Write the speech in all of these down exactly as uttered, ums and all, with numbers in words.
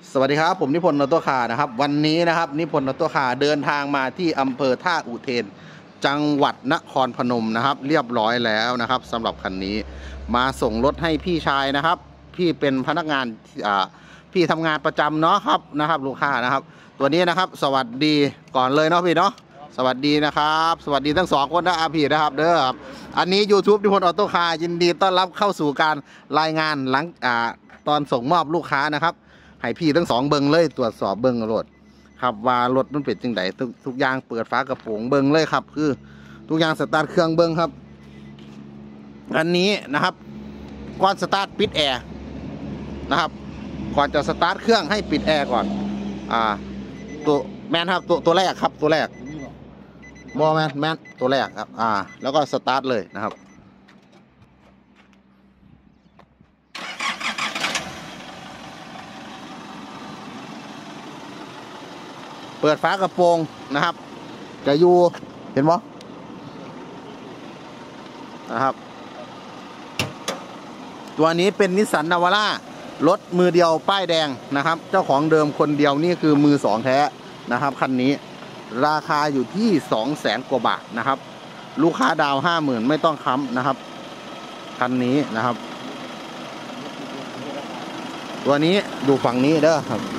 สวัสดีครับผมนิพนธ์ออโต้คาร์นะครับวันนี้นะครับนิพนธ์ออโต้คาร์เดินทางมาที่อำเภอท่าอุเทนจังหวัดนครพนมนะครับเรียบร้อยแล้วนะครับสำหรับคันนี้มาส่งรถให้พี่ชายนะครับพี่เป็นพนักงานอ่าพี่ทำงานประจำเนาะครับนะครับลูกค้านะครับตัวนี้นะครับสวัสดีก่อนเลยเนาะพี่เนาะสวัสดีนะครับสวัสดีทั้งสองคนนะอาพี่นะครับเด้อครับอันนี้ YouTube นิพนธ์ออโต้คาร์ยินดีต้อนรับเข้าสู่การรายงานหลังอ่าตอนส่งมอบลูกค้านะครับให้พี่ทั้งสองเบิ้งเลยตรวจสอบเบิ้งรถครับว่ารถมันเป็นจังไดทุกทุกอย่างเปิดฝากระโปรงเบิ้งเลยครับคือทุกอย่างสตาร์ทเครื่องเบิ้งครับอันนี้นะครับก่อนสตาร์ทปิดแอร์นะครับก่อนจะสตาร์ทเครื่องให้ปิดแอร์ก่อนอ่าตัวแมนครับตัวตัวแรกครับตัวแรกบอแมนแมนตัวแรกครับอ่าแล้วก็สตาร์ทเลยนะครับเปิดฝากระโปรงนะครับจะอยู่เห็นไหมนะครับตัวนี้เป็นนิสสันนาวาร่ารถมือเดียวป้ายแดงนะครับเจ้าของเดิมคนเดียวนี่คือมือสองแท้นะครับคันนี้ราคาอยู่ที่สองแสนกว่าบาทนะครับลูกค้าดาวห้าหมื่นไม่ต้องค้ำนะครับคันนี้นะครับตัวนี้ดูฝั่งนี้เด้อครับ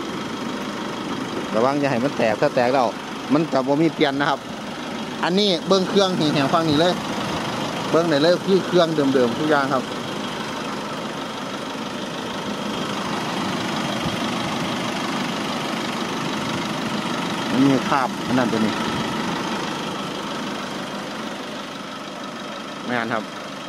ระวังอย่าให้มันแตกถ้าแตกแล้วมันจะบ่มีเปลี่ยนนะครับอันนี้เบิ้งเครื่องแห่งฟังนี้เลยเบิ้งไหนเลยคือเครื่องเดิมๆทุกอย่างครับอันนี้คาบอันนั้นตัวนี้ไม่อ่านครับ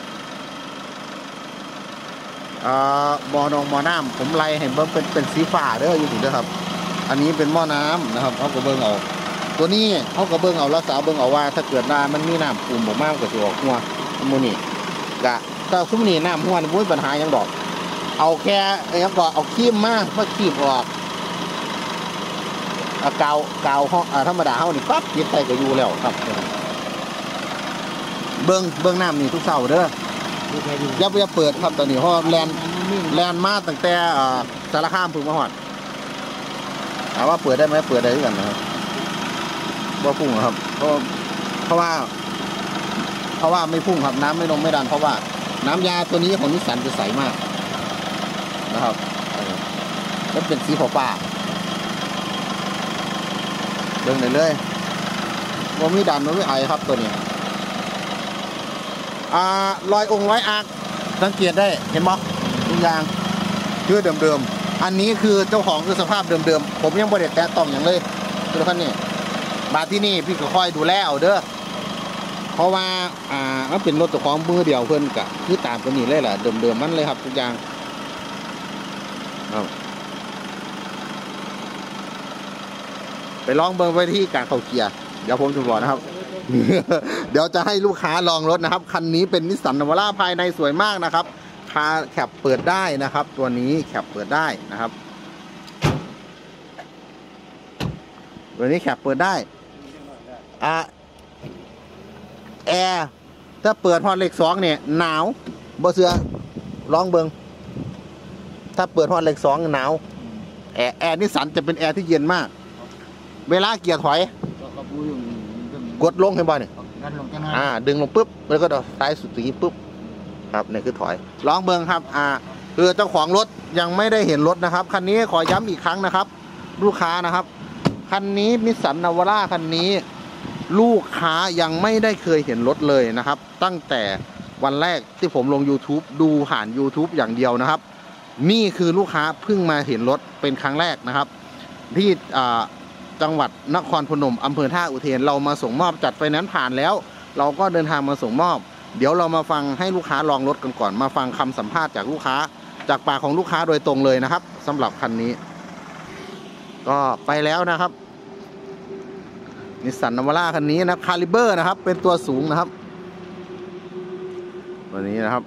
บอนองบอน้ำผมไล่ให้เบิ้งเป็นเป็นสีฟ้าเด้ออยู่ถึงเด้อครับอันนี้เป็นหม้อน้ำนะครับเขาก็เบิ้งเอาตัวนี้เขาก็เบิ้งเอารักษาเบิ้งเอาว่าถ้าเกิดน้ำมันมีน้ำปุ่มออกมากกว่าจะออกหัวมูนี่กะถ้าซุ้มนี่น้ำหัวนี่ไม่มีปัญหายังดอกเอาแค่ยังก็เอาคีบมาเมื่อคีบออกกาวกาวห้องธรรมดาเขานี่ปั๊บยึดใส่ก็อยู่แล้วครับเบิ้งเบิ้งน้ำนี่ทุกเสาเด้ออย่าไปเปิดครับตอนนี้เพราะแลนแลนมาตั้งแต่สารคามพึ่งมาหอดถามว่าเปิดได้ไหมเปิดได้ด้วยกันนะครับว่าพุ่งครับเพราะเพราะว่าเพราะว่าไม่พุ่งครับน้ำไม่ลงไม่ดันเพราะว่าน้ำยาตัวนี้ของนิสสันจะใสมากนะครับมันเป็นสีฟ้าเดินเลยเลยว่าไม่ดันไม่ไอครับตัวนี้อ่ารอยองค์ร้อยอาร์คสังเกตได้เห็นไหมทุกอย่างคือเดิมๆอันนี้คือเจ้าของคือสภาพเดิมๆผมยังไม่ได้แตะต้องอย่างเลยคือท่านนี่มาที่นี่พี่ก็คอยดูแลเอาเด้อเพราะว่าอ่ามันเป็นรถเจ้าของมือเดียวเพื่อนกะคือตามตัวนี้เลยแหละเดิมๆมันเลยครับทุกอย่างไปลองเบิ้งไปที่การเข้าเกียร์เดี๋ยวผมจะบอกนะครับ เดี๋ยวจะให้ลูกค้าลองรถนะครับคันนี้เป็นนิสสันนาวาร่าภายในสวยมากนะครับคาแคปเปิดได้นะครับตัวนี้แคปเปิดได้นะครับตัวนี้แคปเปิดได้อ่าแอร์ถ้าเปิดฮอตเลขสองเนี่ยหนาวบ่เสือลองเบิ้งถ้าเปิดฮอตเลขสองหนาวแอร์แอร์นิสสันจะเป็นแอร์ที่เย็นมากเวลาเกียร์ถอยกดลงให้บ่อยเนี่ยอ่าดึงลงปุ๊บแล้วก็ซ้ายสุดทีปุ๊บครับนี่คือถอยลองเบิ้งครับอ่าคือเจ้าของรถยังไม่ได้เห็นรถนะครับคันนี้ขอย้ำอีกครั้งนะครับลูกค้านะครับคันนี้นิสสันนาวาร่าคันนี้ลูกค้ายังไม่ได้เคยเห็นรถเลยนะครับตั้งแต่วันแรกที่ผมลง YouTube ดูผ่าน YouTube อย่างเดียวนะครับนี่คือลูกค้าเพิ่งมาเห็นรถเป็นครั้งแรกนะครับที่อ่าจังหวัดนครพนมอำเภอท่าอุเทนเรามาส่งมอบจัดไฟแนนซ์ผ่านแล้วเราก็เดินทางมาส่งมอบเดี๋ยวเรามาฟังให้ลูกค้าลองรถกันก่อนมาฟังคำสัมภาษณ์จากลูกค้าจากปากของลูกค้าโดยตรงเลยนะครับสำหรับคันนี้ก็ไปแล้วนะครับนิสสันนาวาร่าคันนี้นะคาลิเบอร์นะครับเป็นตัวสูงนะครับวันนี้นะครับ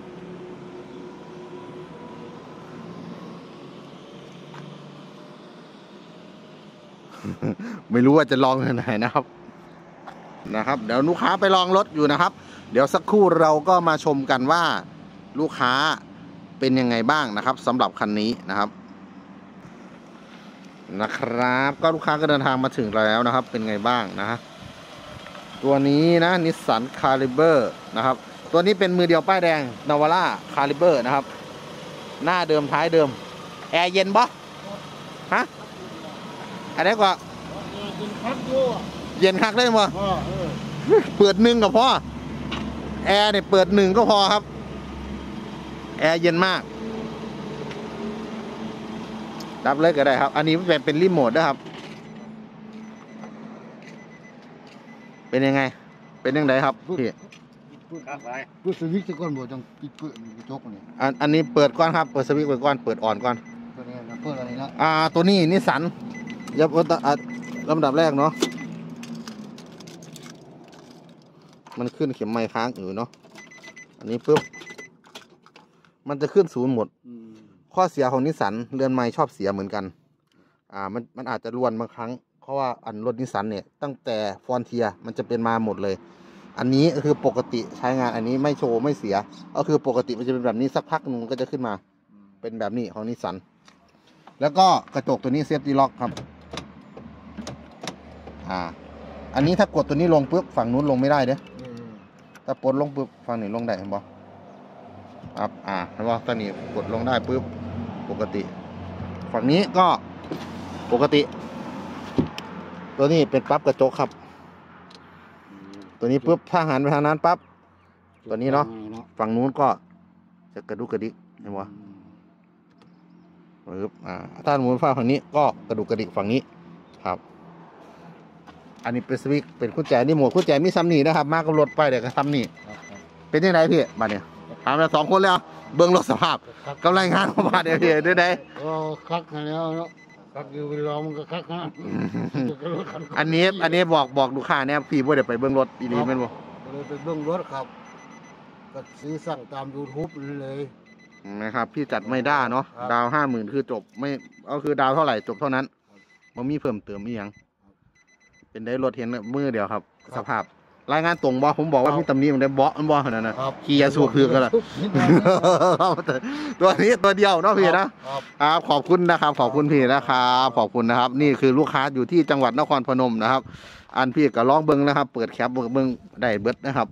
ไม่รู้ว่าจะลองที่ไหนนะครับนะครับเดี๋ยวลูกค้าไปลองรถอยู่นะครับเดี๋ยวสักครู่เราก็มาชมกันว่าลูกค้าเป็นยังไงบ้างนะครับสำหรับคันนี้นะครับนะครับก็ลูกค้าก็เดินทางมาถึงแล้วนะครับเป็นไงบ้างนะฮะตัวนี้นะนิสสันคาลิเบอร์นะครับตัวนี้เป็นมือเดียวป้ายแดงนาวาร่าคาลิเบอร์นะครับหน้าเดิมท้ายเดิมแอร์เย็นปะฮะอันนี้ก็เย็นคักได้มั้ยเปิดหนึ่งก็พอแอร์เนี่ยเปิดหนึ่งก็พอครับแอร์เย็นมากรับเลยก็ได้ครับอันนี้เป็นเป็นรีโมทด้วยครับเป็นยังไงเป็นยังไงครับพี่พูดสวิตช์ก่อนบ่จังปิดเปิดกระจกนี่อันอันนี้เปิดก่อนครับเปิดสวิตช์เปิดก่อนเปิดอ่อนก่อนตัวนี้นะเปิดอะไรนะอ่าตัวนี้นิสสันยับลำดับแรกเนาะมันขึ้นเข็มไม้ค้างอยู่เนาะอันนี้ปุ๊บมันจะขึ้นศูนย์หมดข้อเสียของนิสสันเรือนไม้ชอบเสียเหมือนกันอ่ามันมันอาจจะรวนบางครั้งเพราะว่าอันรถนิสสันเนี่ยตั้งแต่ฟอนเทียมันจะเป็นมาหมดเลยอันนี้ก็คือปกติใช้งานอันนี้ไม่โชว์ไม่เสียก็คือปกติมันจะเป็นแบบนี้สักพักหนึ่งก็จะขึ้นมาเป็นแบบนี้ของนิสสันแล้วก็กระจกตัวนี้เซฟตี้ล็อกครับอ่าอันนี้ถ้ากดตัวนี้ลงปุ๊บฝั่งนู้นลงไม่ได้เด้ถ้าปลดลงปุ๊บฝั่งนี้ลงได้เห็นบ่ครับอ่าเห็นบ่ตอนนี้กดลงได้ปุ๊บปกติฝั่งนี้ก็ปกติตัวนี้เป็นปั๊บกระจกครับตัวนี้ปุ๊บถ้าหันไปทางนั้นปั๊บตัวนี้เนาะฝั่งนู้นก็จะกระดุกกระดิกเห็นบ่ปึ๊บอ่าถ้าหมุนฝั่งนี้ก็กระดุกกระดิกฝั่งนี้ครับอันนี้เป็นสวิตช์เป็นกุญแจนี่หมดกุญแจมีซ้ำนี่นะครับมากับรถไปเดี๋ยวก็ซ้ำนี่เป็นยังไงพี่บัดเนี่ยถามแล้วสองคนแล้วเบื้องรถสภาพกำลังงานเข้ามาเดี๋ยวพี่ได้ไหนก็คักแล้วเนาะคักอยู่เวลามันก็คักนะอันนี้อันนี้บอกบอกลูกค้าเนี่ยพี่ว่าเดี๋ยวไปเบื้องรถอีนี้เป็นบ่เลยไปเบื้องรถครับก็ซื้อสั่งตาม ยูทูบ เลยนะครับพี่จัดไม่ได้เนาะดาวห้าหมื่นคือจบไม่ก็คือดาวเท่าไหร่จบเท่านั้นมันมีเพิ่มเติมอีกอย่างเป็นได้รถเห็นมือเดียวครับสภาพรายงานตรงบอผมบอกว่าพี่ตำนี้มันได้บอมันบอขนาดนั้นขี่ยาสูบคือกันละตัวนี้ตัวเดียวเนาะพี่นะครับขอบคุณนะครับขอบคุณพี่นะครับขอบคุณนะครับนี่คือลูกค้าอยู่ที่จังหวัดนครพนมนะครับอันพี่ก็ร้องเบิ้งนะครับเปิดแคปเบิ้งได้เบิร์ดนะครับ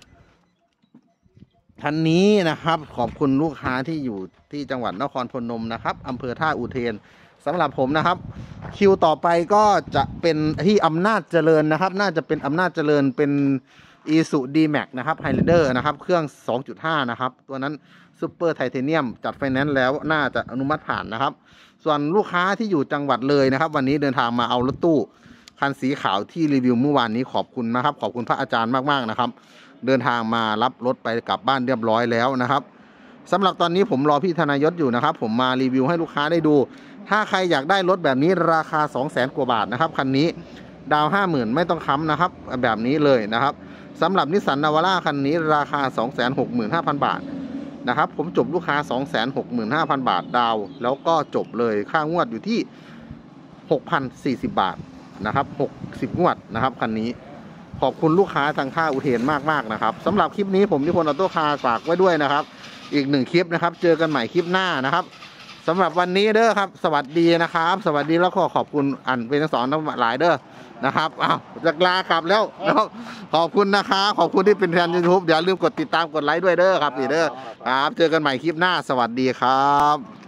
ท่านนี้นะครับขอบคุณลูกค้าที่อยู่ที่จังหวัดนครพนมนะครับอำเภอท่าอุเทนสำหรับผมนะครับคิวต่อไปก็จะเป็นที่อำนาจเจริญนะครับน่าจะเป็นอำนาจเจริญเป็น อีซู ดี แม็กซ์ นะครับ Highlander นะครับเครื่อง สองจุดห้า นะครับตัวนั้นซูเปอร์ไทเทเนียมจัดไฟแนนซ์แล้วน่าจะอนุมัติผ่านนะครับส่วนลูกค้าที่อยู่จังหวัดเลยนะครับวันนี้เดินทางมาเอารถตู้คันสีขาวที่รีวิวเมื่อวานนี้ขอบคุณนะครับขอบคุณพระอาจารย์มากๆนะครับเดินทางมารับรถไปกลับบ้านเรียบร้อยแล้วนะครับสำหรับตอนนี้ผมรอพี่ธนายศอยู่นะครับผมมารีวิวให้ลูกค้าได้ดูถ้าใครอยากได้รถแบบนี้ราคา สองแสน กว่าบาทนะครับคันนี้ดาว ห้าหมื่น ไม่ต้องค้ำนะครับแบบนี้เลยนะครับสำหรับนิสสันนาวาร่าคันนี้ราคา สองแสนหกหมื่นห้าพัน บาทนะครับผมจบลูกค้า สองแสนหกหมื่นห้าพัน บาทดาวแล้วก็จบเลยค่างวดอยู่ที่ หกพันสี่สิบ บาทนะครับหกสิบงวดนะครับคันนี้ขอบคุณลูกค้าทางท่าอุเทนมากๆนะครับสำหรับคลิปนี้ผมนิพนธ์ออโต้คาร์ฝากไว้ด้วยนะครับอีกหนึ่งคลิปนะครับเจอกันใหม่คลิปหน้านะครับสำหรับวันนี้เด้อครับสวัสดีนะครับสวัสดีแล้วก็ขอบคุณอันเป็นทั้งสองทั้งหลายเด้อนะครับอ้าวจะลากลับแล้วนะครับขอบคุณนะครับขอบคุณที่เป็นแฟน ยูทูบ อย่าลืมกดติดตามกดไลค์ด้วยเด้อครับนี่เด้อครับเจอกันใหม่คลิปหน้าสวัสดีครับ